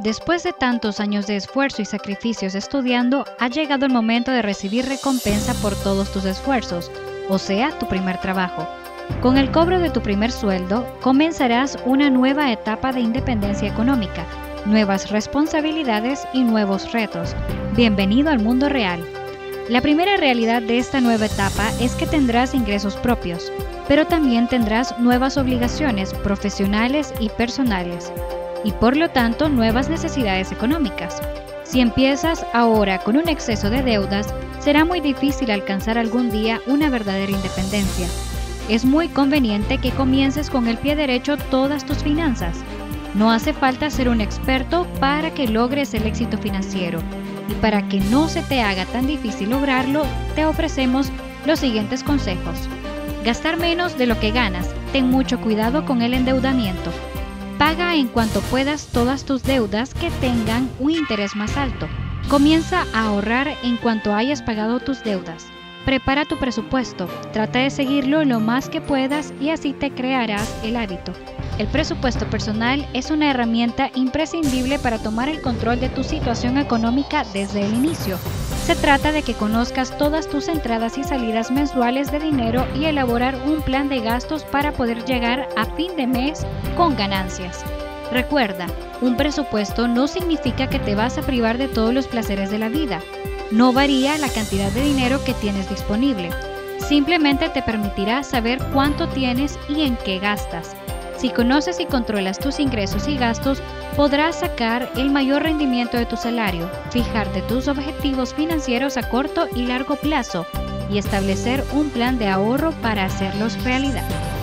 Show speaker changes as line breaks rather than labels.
Después de tantos años de esfuerzo y sacrificios estudiando, ha llegado el momento de recibir recompensa por todos tus esfuerzos, o sea, tu primer trabajo. Con el cobro de tu primer sueldo, comenzarás una nueva etapa de independencia económica, nuevas responsabilidades y nuevos retos. Bienvenido al mundo real. La primera realidad de esta nueva etapa es que tendrás ingresos propios, pero también tendrás nuevas obligaciones profesionales y personales, y por lo tanto nuevas necesidades económicas. Si empiezas ahora con un exceso de deudas, será muy difícil alcanzar algún día una verdadera independencia. Es muy conveniente que comiences con el pie derecho todas tus finanzas. No hace falta ser un experto para que logres el éxito financiero. Y para que no se te haga tan difícil lograrlo, te ofrecemos los siguientes consejos. Gastar menos de lo que ganas. Ten mucho cuidado con el endeudamiento. Paga en cuanto puedas todas tus deudas que tengan un interés más alto. Comienza a ahorrar en cuanto hayas pagado tus deudas. Prepara tu presupuesto, trata de seguirlo lo más que puedas y así te crearás el hábito. El presupuesto personal es una herramienta imprescindible para tomar el control de tu situación económica desde el inicio. Se trata de que conozcas todas tus entradas y salidas mensuales de dinero y elaborar un plan de gastos para poder llegar a fin de mes con ganancias. Recuerda, un presupuesto no significa que te vas a privar de todos los placeres de la vida. No varía la cantidad de dinero que tienes disponible. Simplemente te permitirá saber cuánto tienes y en qué gastas. Si conoces y controlas tus ingresos y gastos, podrás sacar el mayor rendimiento de tu salario, fijarte tus objetivos financieros a corto y largo plazo y establecer un plan de ahorro para hacerlos realidad.